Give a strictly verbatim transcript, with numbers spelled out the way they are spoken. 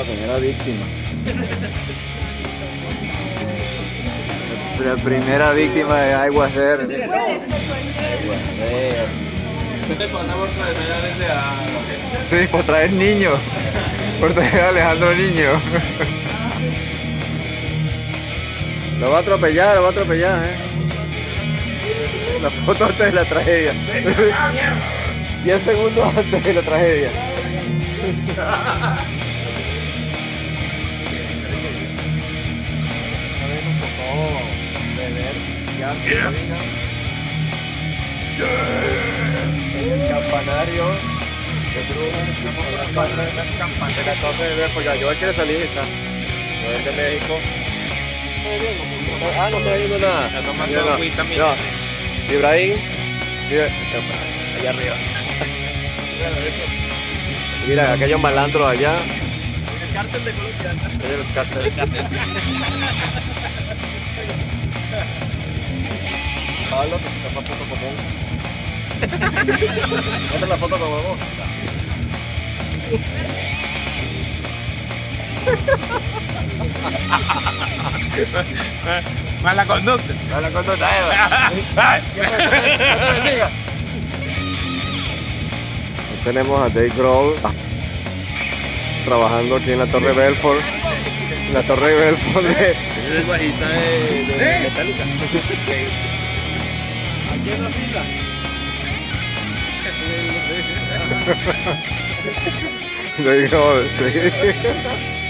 la primera víctima. La primera víctima de Aguacero. Puede ser Aguacero. ¿Qué te pasa por traer desde a... Sí, por traer niños. Por traer a Alejandro Niño. Lo va a atropellar, lo va a atropellar, eh. La foto antes de la tragedia. Diez segundos antes de la tragedia. El campanario de la torre de Belfort. Ya, Joel quiere salir, está. Joel de México. Ah, no está viendo nada. Está tomando whisky también. No. Ibrahim. Mira, allá arriba. Mira, aquellos malandros allá. El cártel de Colombia. Ese es el cártel. El cártel. Pablo, que se toma foto con vos. Esta es la foto con vos. Mala conducta. Mala conducta, Eva. Dios te bendiga. Tenemos a Dave Grohl trabajando aquí en la Torre Belfort. En la Torre Belfort de... Es el bajista de, de Metallica. Aquí en la fila. Dave Grohl, sí.